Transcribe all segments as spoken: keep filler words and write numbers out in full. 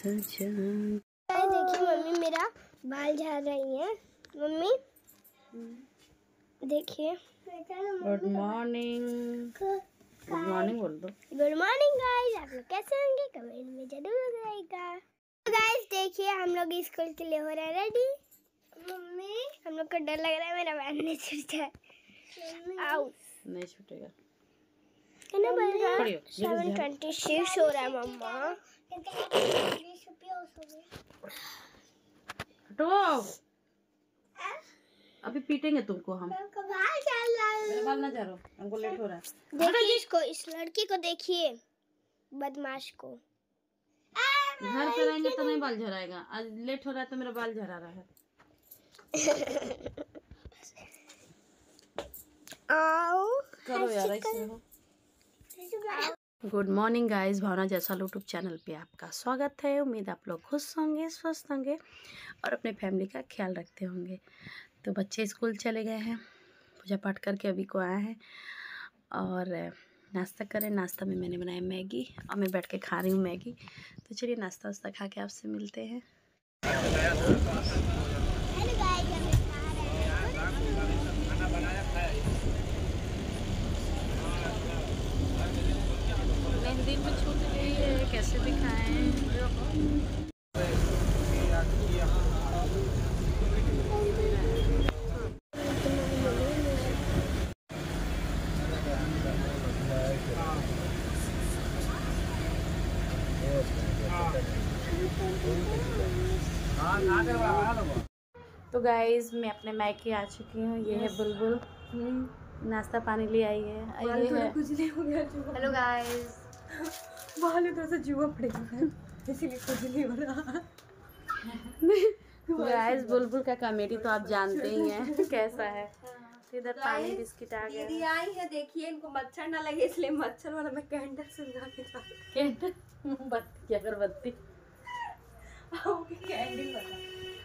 देखिए मम्मी मेरा बाल झाड़ रही है। मम्मी देखिए। Good morning. गुड मॉर्निंग बोल दो। गुड मॉर्निंग गाइस, आप लोग कैसे होंगे कमेंट में जरूर बताइएगा। तो गाइस देखिए हम लोग स्कूल के लिए हो रहे हैं रेडी। मम्मी हम लोग को डर लग रहा है मेरा बैंड नहीं छूट जाए। आओ नहीं छूटेगा। कितना बज रहा है? सेवन ट्वेंटी सिक्स हो रहा है मम्मा। हटो, अभी पीटेंगे तुमको हम। बाल चल रहा है। मेरा बाल ना झाड़ो, हमको लेट हो रहा है। देखिए इसको, इस लड़की को देखिए, बदमाश को। घर पे रहेंगे तो नहीं बाल झड़ाएगा। आज लेट हो रहा है तो मेरा बाल झड़ा रहा है। आओ करो यार ऐसे हो। गुड मॉर्निंग गाइस, भावना जैसा यूट्यूब चैनल पे आपका स्वागत है। उम्मीद आप लोग खुश होंगे, स्वस्थ होंगे और अपने फैमिली का ख्याल रखते होंगे। तो बच्चे स्कूल चले गए हैं, पूजा पाठ करके अभी को आए हैं और नाश्ता करें। नाश्ता में मैंने बनाया मैगी और मैं बैठ के खा रही हूँ मैगी। तो चलिए नाश्ता वास्ता खा के आपसे मिलते हैं। मेहंदी में छूट गई है, कैसे भी खाएं। तो गाइज मैं अपने मायके आ चुकी हूँ। ये है बुलबुल, नाश्ता पानी ले आई है। ये है कुछ नहीं हो गया। हेलो गाइज, बाल इधर से जुआ पड़ेगा इसीलिए कुछ नहीं हो रहा। गाइज बुलबुल का कॉमेडी तो आप जानते ही हैं कैसा है। इधर पानी बिस्किट आ गया। दीदी आई है, देखिए इनको मच्छर ना लगे इसलिए मच्छर वाला मैं कैंडल सुलगा के जा कैंडल बत्ती अगरबत्ती कैंडल बता।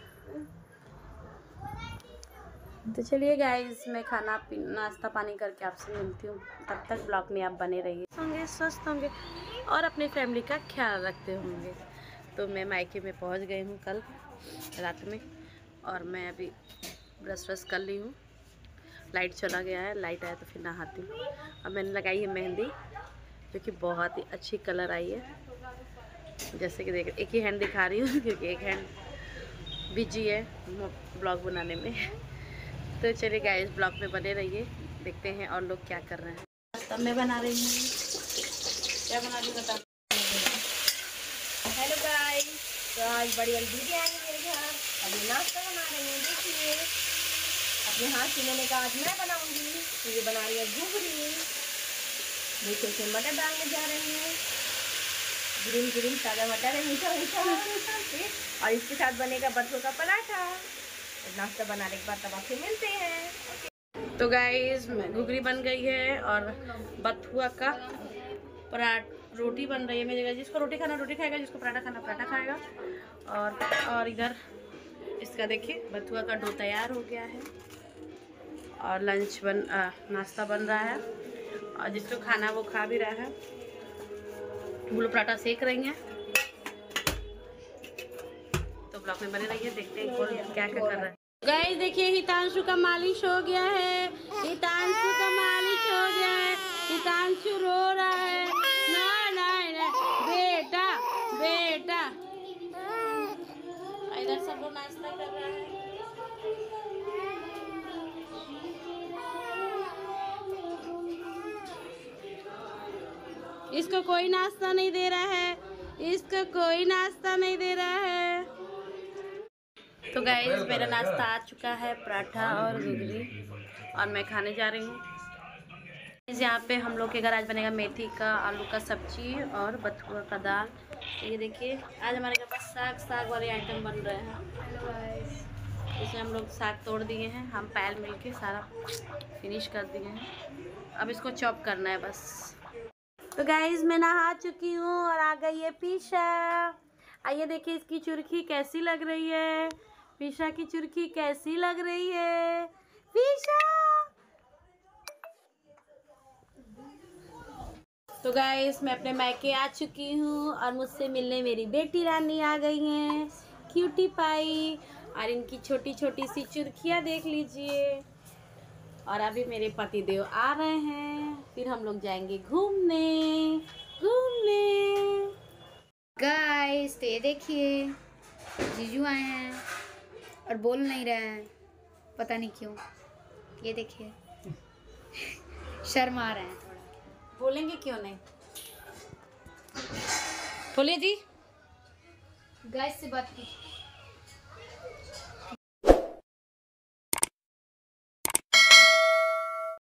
तो चलिए गाइस मैं खाना पीना नाश्ता पानी करके आपसे मिलती हूँ। तब तक ब्लॉग में आप बने रहिए, होंगे स्वस्थ होंगे और अपने फैमिली का ख्याल रखते होंगे। तो मैं मायके में पहुँच गई हूँ कल रात में और मैं अभी ब्रश व्रश कर ली हूँ। लाइट चला गया है, लाइट आया तो फिर नहाती हूँ। अब मैंने लगाई है मेहंदी जो कि बहुत ही अच्छी कलर आई है। जैसे कि देख एक ही हैंड दिखा रही हूँ क्योंकि एक हैंड बिजी है ब्लॉग बनाने में। तो चलिए गाइस ब्लॉग में बने रहिए, देखते हैं और लोग क्या कर रहे हैं। तब मैं बना रही हूँ, क्या बना रही बता। हेलो गाइस, तो आज बड़ी जल्दी आई मेरे घर। अभी नाश्ता बना रही हूँ। देखिए अपने हाथ से मैंने कहा आज मैं बनाऊंगी, तो ये बना रही है घुघरी। देखिए इसमें मटर डालने जा रही है, ग्रीन ग्रीन ताज़ा मटर है, मीठा मीठा। और इसके साथ बनेगा बथुआ का पराठा। नाश्ता बनाने के बाद तब आपसे मिलते हैं। तो गाइस घुघरी बन गई है और बथुआ का पराठा रोटी बन रही है मेरी जगह। जिसको रोटी खाना रोटी खाएगा, जिसको पराठा खाना पराठा खाएगा। और और इधर इसका देखिए बथुआ का डो तैयार हो गया है और लंच बन आ, नाश्ता बन रहा है और जिसको खाना वो खा भी रहा है। वो लोग पराठा सेक रही हैं। तो ब्लॉग में बने रहिए, देखते हैं कौन क्या क्या कर रहा है। गाइस देखिए हितांशु का मालिश हो गया है। हितांशु का मालिश हो गया है। हितांशु रो रहा है। नहीं नहीं नहीं बेटा बेटा। इधर सब लोग नाश्ता कर रहा है। इसको कोई नाश्ता नहीं दे रहा है, इसको कोई नाश्ता नहीं दे रहा है। तो गाइस मेरा नाश्ता आ चुका है, पराठा और घुघरी, और मैं खाने जा रही हूँ। यहाँ पे हम लोग के घर आज बनेगा मेथी का आलू का सब्जी और बथुआ का दाल। ये देखिए आज हमारे घर पास साग साग वाले आइटम बन रहे हैं। इसमें हम लोग साग तोड़ दिए हैं, हम पैल मिल के सारा फिनिश कर दिए हैं। अब इसको चॉप करना है बस। तो गाइस मैं नहा चुकी हूँ और आ गई है पीशा। आइए देखिए इसकी चुरखी कैसी लग रही है। पीशा की चुरखी कैसी लग रही है। पीशा तो गाइस मैं अपने मायके आ चुकी हूँ और मुझसे मिलने मेरी बेटी रानी आ गई हैं, क्यूटी पाई। और इनकी छोटी छोटी सी चुरखियाँ देख लीजिए। और अभी मेरे पति देव आ रहे हैं, फिर हम लोग जाएंगे घूमने घूमने। गाइस तो ये देखिए जीजू आए हैं और बोल नहीं रहे हैं, पता नहीं क्यों। ये देखिए शर्मा रहे हैं थोड़ा। बोलेंगे क्यों नहीं? बोलिए जी। गाइस से बात की।